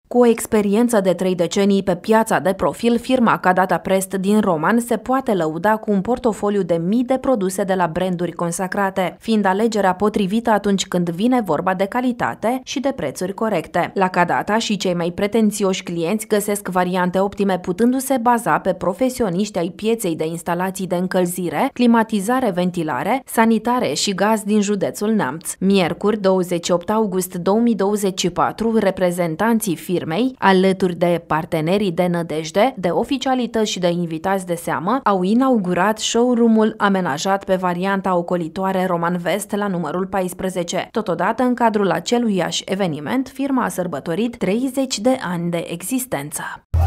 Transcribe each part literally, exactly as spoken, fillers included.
Cu o experiență de trei decenii pe piața de profil, firma Cadata Prest din Roman se poate lăuda cu un portofoliu de mii de produse de la branduri consacrate, fiind alegerea potrivită atunci când vine vorba de calitate și de prețuri corecte. La Cadata și cei mai pretențioși clienți găsesc variante optime putându-se baza pe profesioniști ai pieței de instalații de încălzire, climatizare, ventilare, sanitare și gaz din județul Neamț. Miercuri, douăzeci și opt august două mii douăzeci și patru, reprezentanții firmei, alături de partenerii de nădejde, de oficialități și de invitați de seamă, au inaugurat showroom-ul amenajat pe varianta ocolitoare Roman Vest la numărul paisprezece. Totodată, în cadrul aceluiași eveniment, firma a sărbătorit treizeci de ani de existență.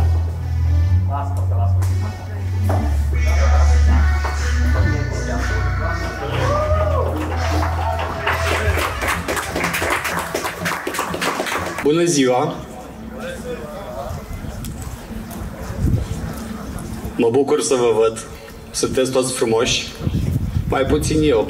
Bună ziua! Mă bucur să vă văd. Sunteți toți frumoși. Mai puțin eu.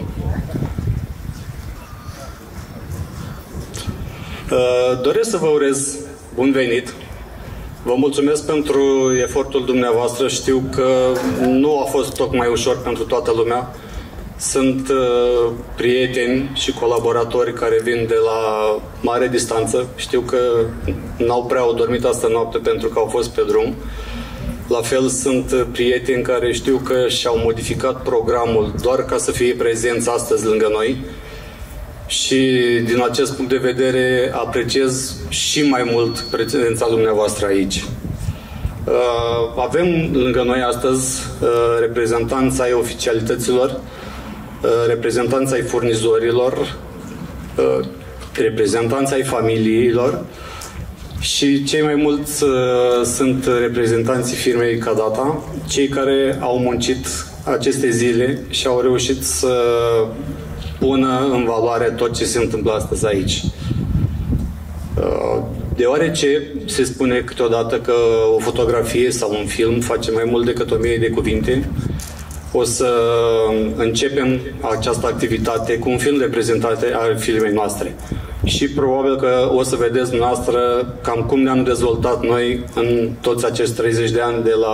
Doresc să vă urez bun venit. Vă mulțumesc pentru efortul dumneavoastră. Știu că nu a fost tocmai ușor pentru toată lumea. Sunt uh, prieteni și colaboratori care vin de la mare distanță. Știu că n-au prea au dormit astă noapte pentru că au fost pe drum. La fel sunt prieteni care știu că și-au modificat programul doar ca să fie prezenți astăzi lângă noi. Și din acest punct de vedere apreciez și mai mult prezența dumneavoastră aici. Uh, avem lângă noi astăzi uh, reprezentanța ai oficialităților, reprezentanța ai furnizorilor, reprezentanța ai familiilor și cei mai mulți sunt reprezentanții firmei Cadata, cei care au muncit aceste zile și au reușit să pună în valoare tot ce se întâmplă astăzi aici. Deoarece se spune câteodată că o fotografie sau un film face mai mult decât o mie de cuvinte, o să începem această activitate cu un film de prezentare al filmei noastre. Și probabil că o să vedeți dumneavoastră cam cum ne-am dezvoltat noi în toți acești treizeci de ani de la,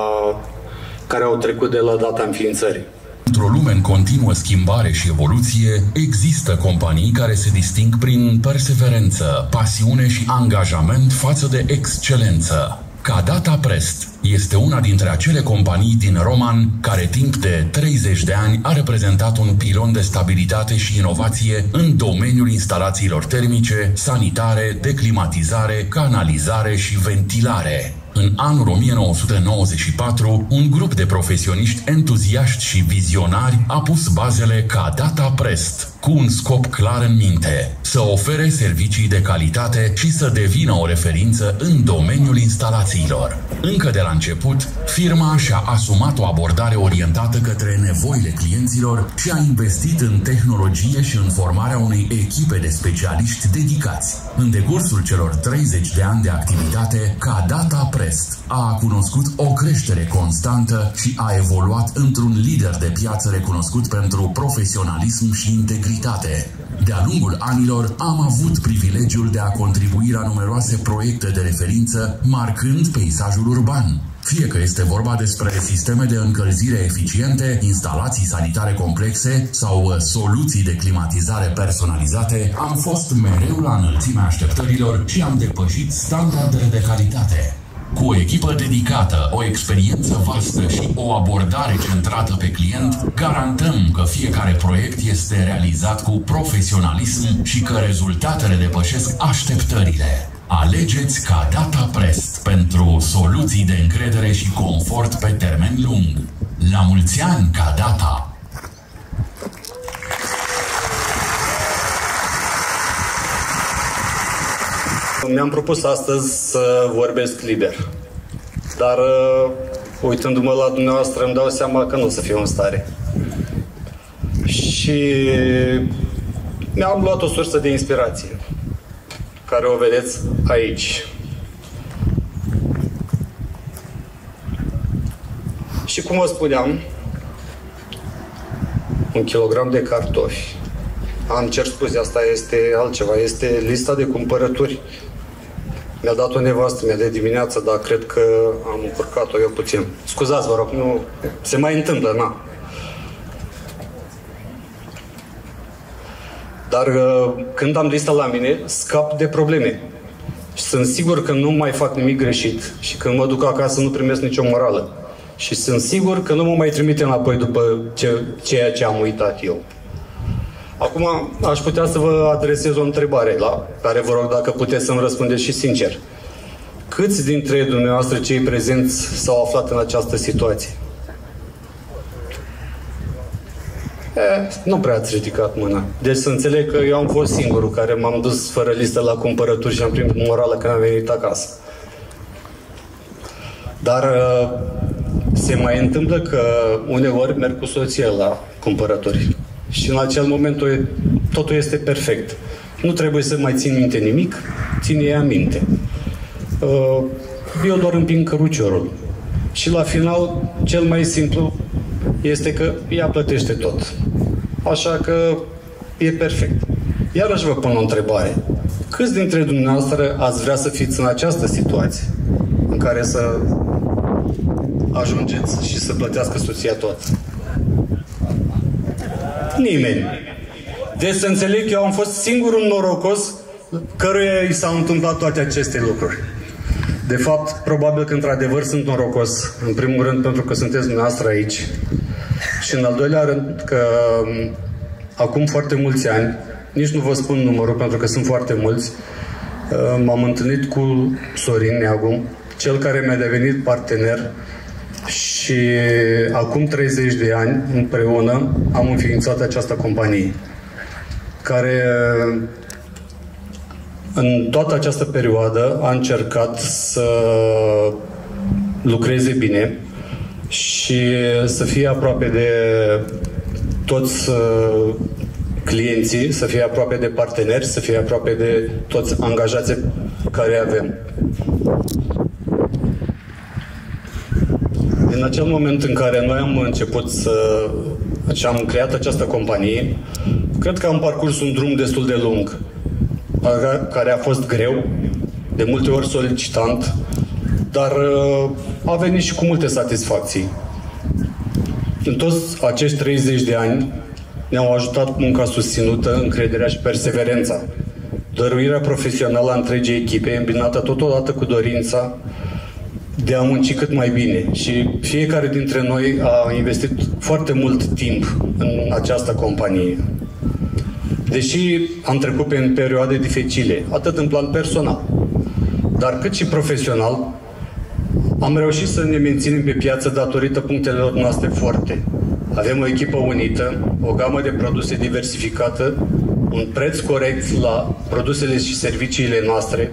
care au trecut de la data înființării. Într-o lume în continuă schimbare și evoluție, există companii care se disting prin perseverență, pasiune și angajament față de excelență. Cadata Prest este una dintre acele companii din Roman care timp de treizeci de ani a reprezentat un pilon de stabilitate și inovație în domeniul instalațiilor termice, sanitare, de climatizare, canalizare și ventilare. În anul o mie nouă sute nouăzeci și patru, un grup de profesioniști entuziaști și vizionari a pus bazele Cadata Prest, cu un scop clar în minte: să ofere servicii de calitate și să devină o referință în domeniul instalațiilor. Încă de la început, firma și-a asumat o abordare orientată către nevoile clienților și a investit în tehnologie și în formarea unei echipe de specialiști dedicați. În decursul celor treizeci de ani de activitate, Cadata Prest a cunoscut o creștere constantă și a evoluat într-un lider de piață recunoscut pentru profesionalism și integritate. De-a lungul anilor am avut privilegiul de a contribui la numeroase proiecte de referință, marcând peisajul urban. Fie că este vorba despre sisteme de încălzire eficiente, instalații sanitare complexe sau soluții de climatizare personalizate, am fost mereu la înălțimea așteptărilor și am depășit standardele de calitate. Cu o echipă dedicată, o experiență vastă și o abordare centrată pe client, garantăm că fiecare proiect este realizat cu profesionalism și că rezultatele depășesc așteptările. Alegeți Cadata Prest pentru soluții de încredere și confort pe termen lung. La mulți ani, Cadata! Mi-am propus astăzi să vorbesc liber, dar uitându-mă la dumneavoastră îmi dau seama că nu o să fiu în stare. Și mi-am luat o sursă de inspirație, care o vedeți aici. Și cum vă spuneam, un kilogram de cartofi. Am cer scuze, asta este altceva, este lista de cumpărături Mi-a dat o nevastă mea de dimineață, dar cred că am încurcat-o eu puțin. Scuzați, vă rog, nu... Se mai întâmplă, na. Dar când am lista la mine, scap de probleme. Și sunt sigur că nu mai fac nimic greșit și când mă duc acasă nu primesc nicio morală. Și sunt sigur că nu mă mai trimite înapoi după ce, ceea ce am uitat eu. Acum aș putea să vă adresez o întrebare la care vă rog dacă puteți să-mi răspundeți și sincer. Câți dintre dumneavoastră cei prezenți s-au aflat în această situație? E, nu prea ați ridicat mâna. Deci să înțeleg că eu am fost singurul care m-am dus fără listă la cumpărături și am primit morală când am venit acasă. Dar se mai întâmplă că uneori merg cu soția la cumpărături. Și în acel moment totul este perfect. Nu trebuie să mai țin minte nimic, ține ea minte. Eu doar împing căruciorul. Și la final, cel mai simplu este că ea plătește tot. Așa că e perfect. Iarăși vă pun o întrebare. Câți dintre dumneavoastră ați vrea să fiți în această situație în care să ajungeți și să plătească soția tot? Nimeni. Deci să înțeleg că eu am fost singurul norocos căruia i s-au întâmplat toate aceste lucruri. De fapt, probabil că într-adevăr sunt norocos, în primul rând pentru că sunteți dumneavoastră aici și în al doilea rând că acum foarte mulți ani, nici nu vă spun numărul pentru că sunt foarte mulți, m-am întâlnit cu Sorin Neagu, cel care mi-a devenit partener și acum treizeci de ani împreună am înființat această companie care în toată această perioadă a încercat să lucreze bine și să fie aproape de toți clienții, să fie aproape de parteneri, să fie aproape de toți angajații care avem. În acel moment în care noi am început să... și am creat această companie, cred că am parcurs un drum destul de lung, care a fost greu, de multe ori solicitant, dar a venit și cu multe satisfacții. În toți acești treizeci de ani ne-au ajutat munca susținută, încrederea și perseverența, dăruirea profesională a întregii echipe, îmbinată totodată cu dorința de a munci cât mai bine. Și fiecare dintre noi a investit foarte mult timp în această companie. Deși am trecut prin perioade dificile, atât în plan personal, dar cât și profesional, am reușit să ne menținem pe piață datorită punctelor noastre forte. Avem o echipă unită, o gamă de produse diversificată, un preț corect la produsele și serviciile noastre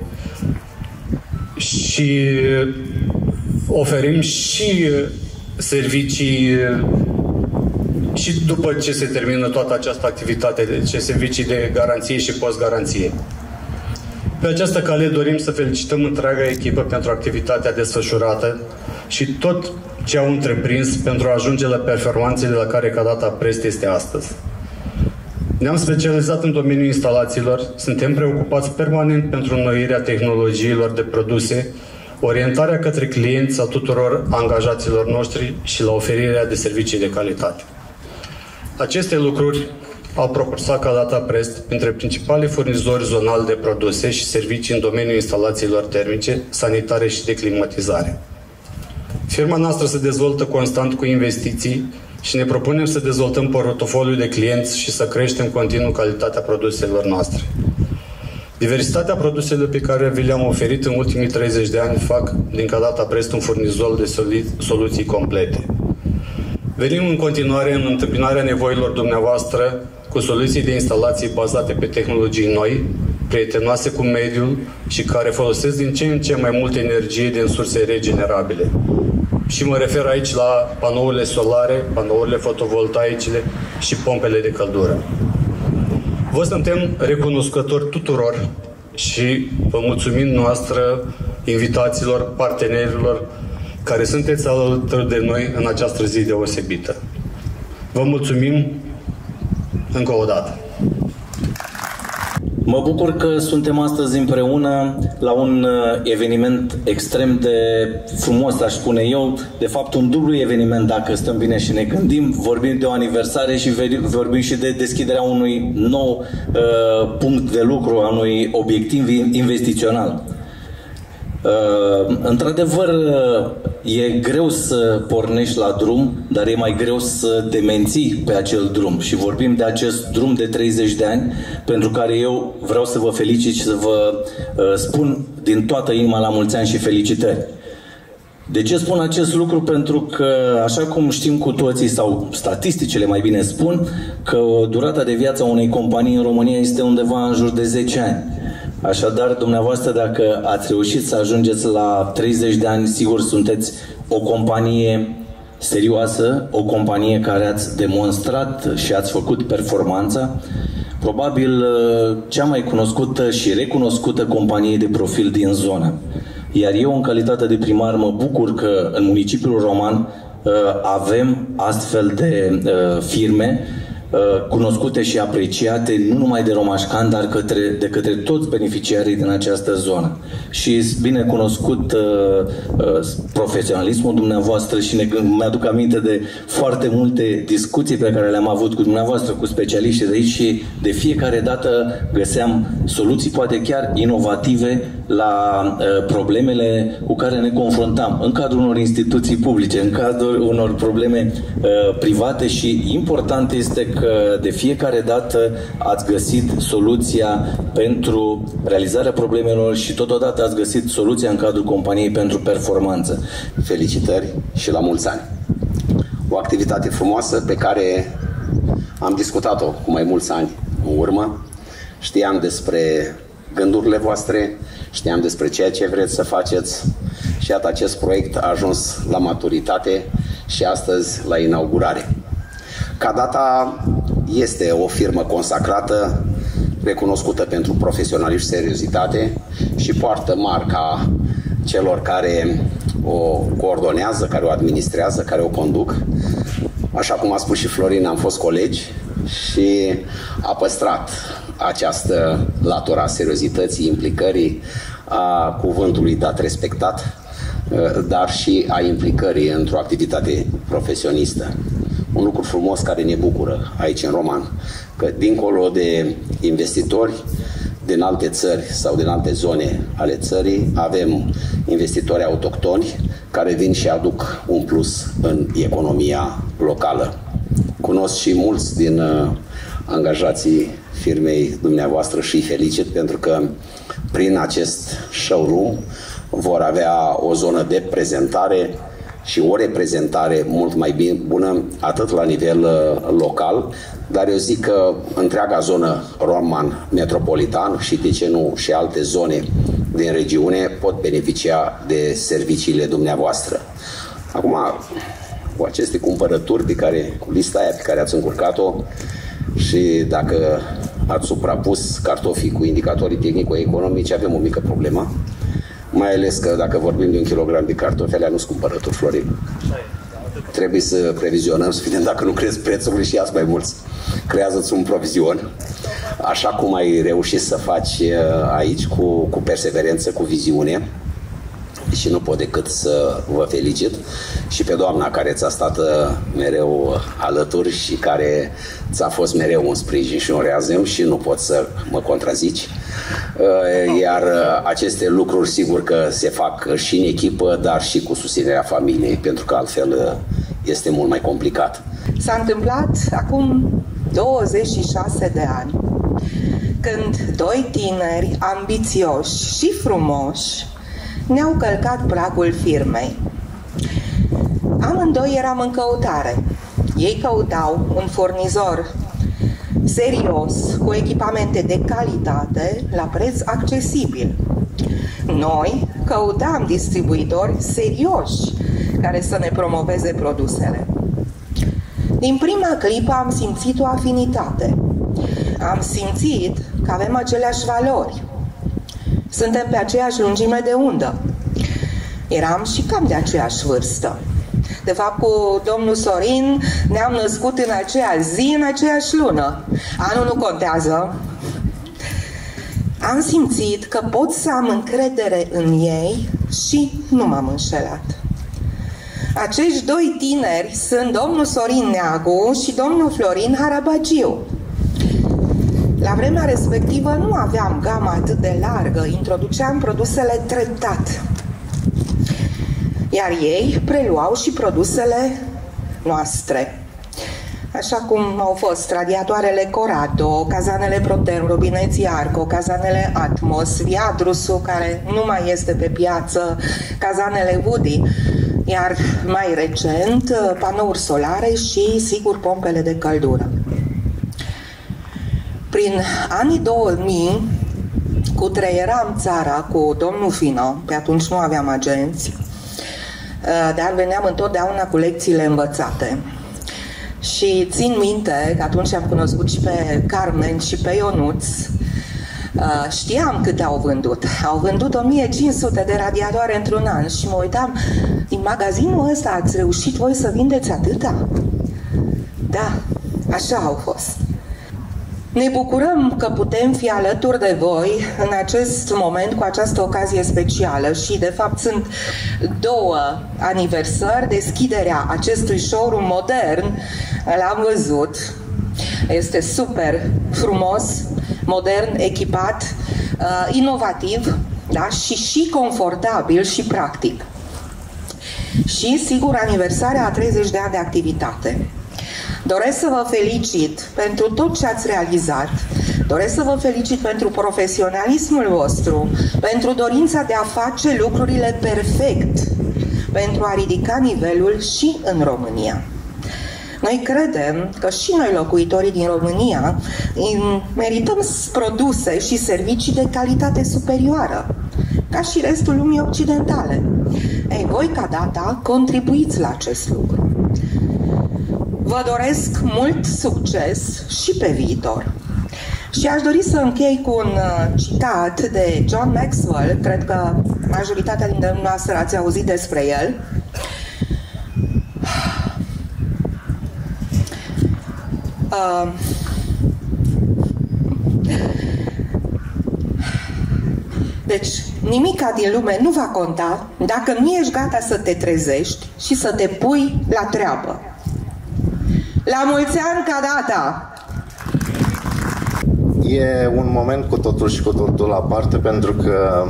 și oferim și servicii și după ce se termină toată această activitate, deci servicii de garanție și post-garanție. Pe această cale dorim să felicităm întreaga echipă pentru activitatea desfășurată și tot ce au întreprins pentru a ajunge la performanțele la care Cadata Prest este astăzi. Ne-am specializat în domeniul instalațiilor, suntem preocupați permanent pentru înnoirea tehnologiilor de produse, orientarea către clienți a tuturor angajaților noștri și la oferirea de servicii de calitate. Aceste lucruri au propulsat Cadata Prest printre principalii furnizori zonali de produse și servicii în domeniul instalațiilor termice, sanitare și de climatizare. Firma noastră se dezvoltă constant cu investiții și ne propunem să dezvoltăm portofoliul de clienți și să creștem continuu calitatea produselor noastre. Diversitatea produselor pe care vi le-am oferit în ultimii treizeci de ani fac din Cadata Prest un furnizor de soluții complete. Venim în continuare în întâmpinarea nevoilor dumneavoastră cu soluții de instalații bazate pe tehnologii noi, prietenoase cu mediul și care folosesc din ce în ce mai multă energie din surse regenerabile. Și mă refer aici la panourile solare, panourile fotovoltaice și pompele de căldură. Vă suntem recunoscători tuturor și vă mulțumim noastră, invitațiilor, partenerilor, care sunteți alături de noi în această zi deosebită. Vă mulțumim încă o dată. Mă bucur că suntem astăzi împreună la un eveniment extrem de frumos, aș spune eu. De fapt, un dublu eveniment, dacă stăm bine și ne gândim. Vorbim de o aniversare și vorbim și de deschiderea unui nou uh, punct de lucru, a unui obiectiv investițional. Uh, într-adevăr, e greu să pornești la drum, dar e mai greu să te menții pe acel drum. Și vorbim de acest drum de treizeci de ani, pentru care eu vreau să vă felicit și să vă uh, spun din toată inima la mulți ani și felicitări. De ce spun acest lucru? Pentru că, așa cum știm cu toții, sau statisticile mai bine spun, că durata de viață a unei companii în România este undeva în jur de zece ani. Așadar, dumneavoastră, dacă ați reușit să ajungeți la treizeci de ani, sigur sunteți o companie serioasă, o companie care ați demonstrat și ați făcut performanța, probabil cea mai cunoscută și recunoscută companie de profil din zonă. Iar eu, în calitate de primar, mă bucur că în municipiul Roman avem astfel de firme cunoscute și apreciate nu numai de romașcani, dar către, de către toți beneficiarii din această zonă. Și bine cunoscut uh, uh, profesionalismul dumneavoastră și ne, mi-aduc aminte de foarte multe discuții pe care le-am avut cu dumneavoastră, cu specialiștii de aici, și de fiecare dată găseam soluții poate chiar inovative la uh, problemele cu care ne confruntam în cadrul unor instituții publice, în cadrul unor probleme uh, private, și important este că de fiecare dată ați găsit soluția pentru realizarea problemelor și totodată ați găsit soluția în cadrul companiei pentru performanță. Felicitări și la mulți ani! O activitate frumoasă pe care am discutat-o cu mai mulți ani în urmă. Știam despre gândurile voastre, știam despre ceea ce vreți să faceți și iată, acest proiect a ajuns la maturitate și astăzi la inaugurare. Cadata este o firmă consacrată, recunoscută pentru profesionalism și seriozitate și poartă marca celor care o coordonează, care o administrează, care o conduc. Așa cum a spus și Florin, am fost colegi și a păstrat această latură a seriozității, implicării, a cuvântului dat respectat, dar și a implicării într-o activitate profesionistă. Un lucru frumos care ne bucură aici în Roman, că dincolo de investitori din alte țări sau din alte zone ale țării, avem investitori autohtoni care vin și aduc un plus în economia locală. Cunosc și mulți din uh, angajații firmei dumneavoastră și îi felicit pentru că prin acest showroom vor avea o zonă de prezentare și o reprezentare mult mai bine, bună, atât la nivel uh, local, dar eu zic că întreaga zonă Roman metropolitan și, de ce nu, și alte zone din regiune pot beneficia de serviciile dumneavoastră. Acum, cu aceste cumpărături pe care, cu lista aia pe care ați încurcat-o, și dacă ați suprapus cartofii cu indicatorii tehnico-economici, avem o mică problemă. Mai ales că dacă vorbim de un kilogram de cartofi, alea nu-s cumpărături, Florin. Trebuie să previzionăm, să vedem dacă nu crezi prețurile și iați mai mulți. Creează-ți un provizion, așa cum ai reușit să faci aici, cu, cu perseverență, cu viziune. Și nu pot decât să vă felicit și pe doamna care ți-a stat mereu alături și care ți-a fost mereu un sprijin și un reazem și nu pot să mă contrazici. Iar aceste lucruri sigur că se fac și în echipă, dar și cu susținerea familiei, pentru că altfel este mult mai complicat. S-a întâmplat acum douăzeci și șase de ani, când doi tineri ambițioși și frumoși ne-au călcat pragul firmei. Amândoi eram în căutare. Ei căutau un furnizor serios, cu echipamente de calitate, la preț accesibil. Noi căutam distribuitori serioși care să ne promoveze produsele. Din prima clipă am simțit o afinitate. Am simțit că avem aceleași valori. Suntem pe aceeași lungime de undă. Eram și cam de aceeași vârstă. De fapt, cu domnul Sorin ne-am născut în aceeași zi, în aceeași lună. Anul nu contează. Am simțit că pot să am încredere în ei și nu m-am înșelat. Acești doi tineri sunt domnul Sorin Neagu și domnul Florin Harabagiu. La vremea respectivă nu aveam gama atât de largă, introduceam produsele treptat. Iar ei preluau și produsele noastre. Așa cum au fost radiatoarele Corado, cazanele Proterm, robineții Arco, cazanele Atmos, Viadrusul, care nu mai este pe piață, cazanele Woody, iar mai recent panouri solare și, sigur, pompele de căldură. Prin anii două mii, cutreieram țara cu domnul Fino, pe atunci nu aveam agenți, dar veneam întotdeauna cu lecțiile învățate. Și țin minte că atunci am cunoscut și pe Carmen și pe Ionuț. Știam câte au vândut. Au vândut o mie cinci sute de radiatoare într-un an și mă uitam, din magazinul ăsta ați reușit voi să vindeți atâta? Da, așa au fost. Ne bucurăm că putem fi alături de voi în acest moment, cu această ocazie specială și, de fapt, sunt două aniversări. Deschiderea acestui showroom modern l-am văzut. Este super frumos, modern, echipat, uh, inovativ, da? și și confortabil și practic. Și, sigur, aniversarea a treizeci de ani de activitate. Doresc să vă felicit pentru tot ce ați realizat, doresc să vă felicit pentru profesionalismul vostru, pentru dorința de a face lucrurile perfect, pentru a ridica nivelul și în România. Noi credem că și noi, locuitorii din România, merităm produse și servicii de calitate superioară, ca și restul lumii occidentale. Ei, voi, ca data, contribuiți la acest lucru. Vă doresc mult succes și pe viitor. Și aș dori să închei cu un citat de John Maxwell, cred că majoritatea dintre dumneavoastră ați auzit despre el. Uh, deci, nimica din lume nu va conta dacă nu ești gata să te trezești și să te pui la treabă. La mulți ani ca data! E un moment cu totul și cu totul aparte, pentru că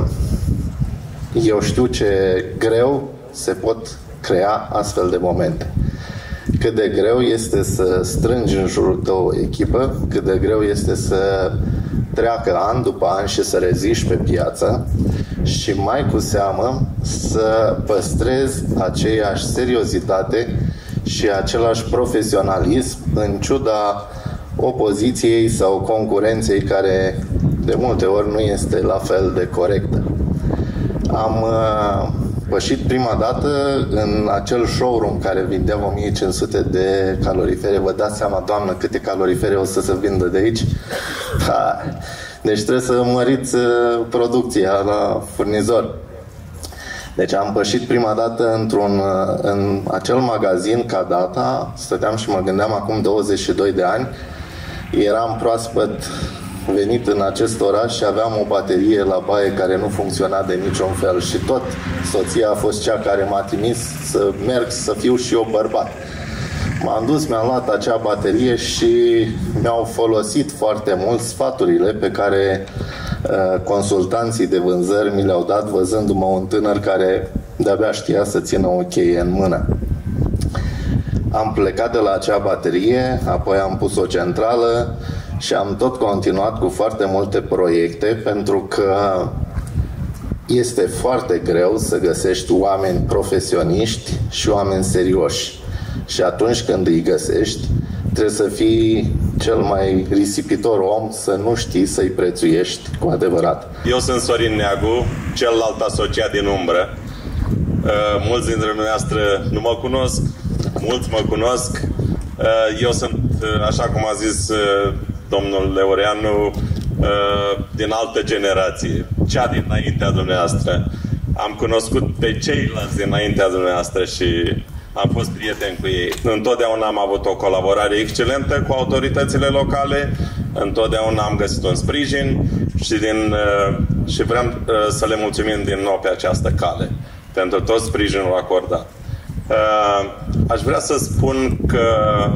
eu știu ce greu se pot crea astfel de momente. Cât de greu este să strângi în jurul tău o echipă, cât de greu este să treacă an după an și să reziști pe piață și mai cu seamă să păstrezi aceeași seriozitate și același profesionalism în ciuda opoziției sau concurenței care de multe ori nu este la fel de corectă. Am uh, pășit prima dată în acel showroom care vindea o mie cinci sute de calorifere. Vă dați seama, doamnă, câte calorifere o să se vindă de aici? Ha. Deci trebuie să măriți uh, producția la furnizor. Deci am pășit prima dată într-un, în acel magazin ca data, stăteam și mă gândeam acum douăzeci și doi de ani, eram proaspăt venit în acest oraș și aveam o baterie la baie care nu funcționa de niciun fel și tot soția a fost cea care m-a trimis să merg să fiu și eu bărbat. M-am dus, mi-am luat acea baterie și mi-au folosit foarte mult sfaturile pe care uh, consultanții de vânzări mi le-au dat, văzându-mă un tânăr care de-abia știa să țină o cheie în mână. Am plecat de la acea baterie, apoi am pus o centrală și am tot continuat cu foarte multe proiecte, pentru că este foarte greu să găsești oameni profesioniști și oameni serioși. Și atunci când îi găsești, trebuie să fii cel mai risipitor om, să nu știi să-i prețuiești cu adevărat. Eu sunt Sorin Neagu, celălalt asociat din umbră. Mulți dintre dumneavoastră nu mă cunosc, mulți mă cunosc. Eu sunt, așa cum a zis domnul Leoreanu, din altă generație, cea dinaintea dumneavoastră. Am cunoscut pe ceilalți dinaintea dumneavoastră și am fost prieten cu ei. Întotdeauna am avut o colaborare excelentă cu autoritățile locale întotdeauna am găsit un sprijin și, din, și vrem să le mulțumim din nou pe această cale pentru tot sprijinul acordat. Aș vrea să spun că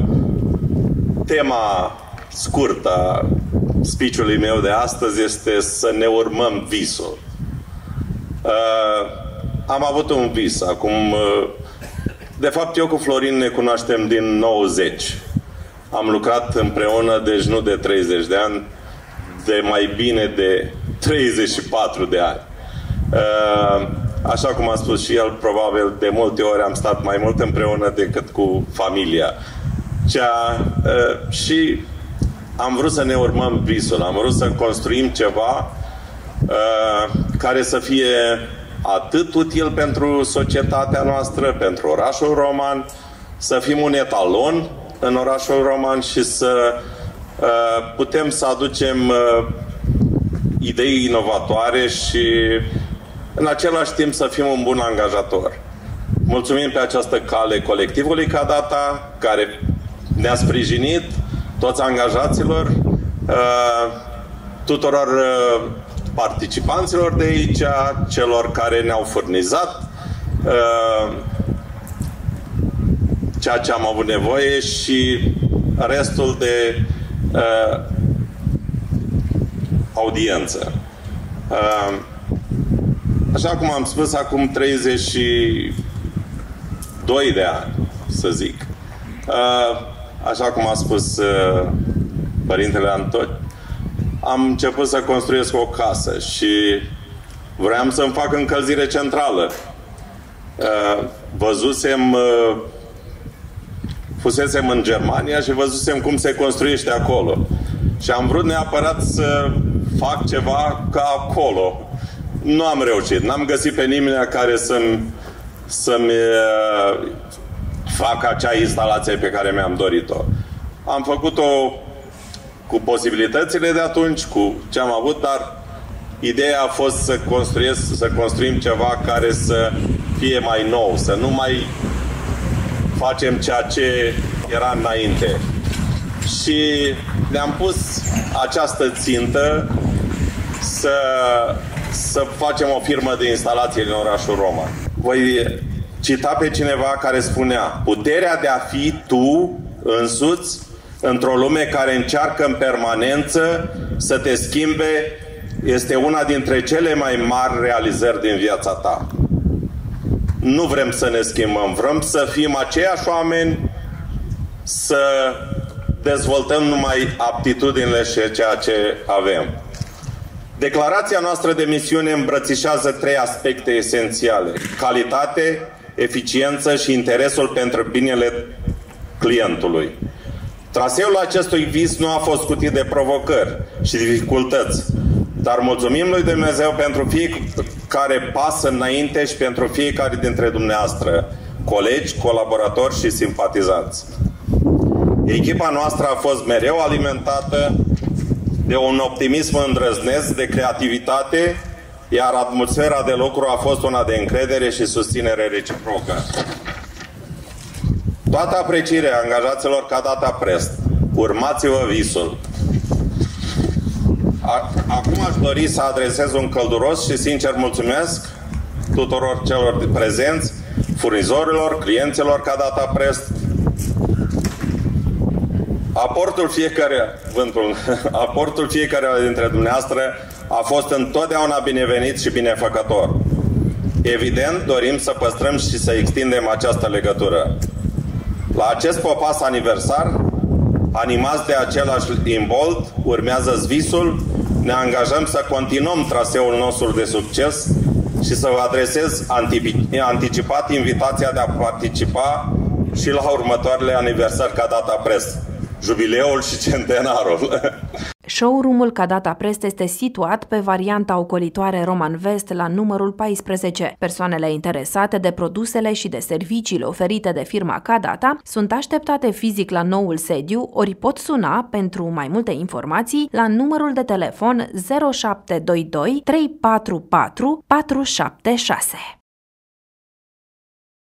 tema scurtă a speech-ului meu de astăzi este să ne urmăm visul. Am avut un vis acum. De fapt, eu cu Florin ne cunoaștem din nouăzeci. Am lucrat împreună, deci nu de treizeci de ani, de mai bine de treizeci și patru de ani. Așa cum a spus și el, probabil de multe ori am stat mai mult împreună decât cu familia. Cea, și am vrut să ne urmăm visul, am vrut să construim ceva care să fie atât util pentru societatea noastră, pentru orașul Roman, să fim un etalon în orașul Roman și să uh, putem să aducem uh, idei inovatoare și în același timp să fim un bun angajator. Mulțumim pe această cale colectivului Cadata, care ne-a sprijinit, toți angajaților, uh, tuturor uh, participanților de aici, celor care ne-au furnizat uh, ceea ce am avut nevoie și restul de uh, audiență. Uh, așa cum am spus, acum treizeci și doi de ani, să zic. Uh, așa cum a spus uh, Părintele Antoni, am început să construiesc o casă și vreau să-mi fac încălzire centrală. Uh, văzusem, uh, fusesem în Germania și văzusem cum se construiește acolo. Și am vrut neapărat să fac ceva ca acolo. Nu am reușit. N-am găsit pe nimeni care să-mi să-mi uh, facă acea instalație pe care mi-am dorit-o. Am făcut-o cu posibilitățile de atunci, cu ce am avut, dar ideea a fost să construiesc, să construim ceva care să fie mai nou, să nu mai facem ceea ce era înainte. Și ne-am pus această țintă să, să facem o firmă de instalație în orașul Roman. Voi cita pe cineva care spunea: puterea de a fi tu însuți într-o lume care încearcă în permanență să te schimbe este una dintre cele mai mari realizări din viața ta. Nu vrem să ne schimbăm, vrem să fim aceiași oameni, să dezvoltăm numai aptitudinile și ceea ce avem. Declarația noastră de misiune îmbrățișează trei aspecte esențiale: calitate, eficiență și interesul pentru binele clientului. Traseul acestui vis nu a fost cutit de provocări și dificultăți, dar mulțumim lui Dumnezeu pentru fiecare pas înainte și pentru fiecare dintre dumneavoastră, colegi, colaboratori și simpatizanți. Echipa noastră a fost mereu alimentată de un optimism îndrăzneț, de creativitate, iar atmosfera de lucru a fost una de încredere și susținere reciprocă. Toată aprecierea angajaților Cadata Prest. Urmați-vă visul. Acum aș dori să adresez un călduros și sincer mulțumesc tuturor celor prezenți, furnizorilor, clienților Cadata Prest. Aportul fiecare, vântul, aportul fiecare dintre dumneavoastră a fost întotdeauna binevenit și binefăcător. Evident, dorim să păstrăm și să extindem această legătură. La acest popas aniversar, animați de același imbold, urmează visul, ne angajăm să continuăm traseul nostru de succes și să vă adresez anticipat invitația de a participa și la următoarele aniversări Cadata Prest, jubileul și centenarul. Showroom-ul Cadata Prest este situat pe varianta ocolitoare Roman West la numărul paisprezece. Persoanele interesate de produsele și de serviciile oferite de firma Cadata sunt așteptate fizic la noul sediu, ori pot suna pentru mai multe informații la numărul de telefon zero șapte doi doi trei patru patru patru șapte șase.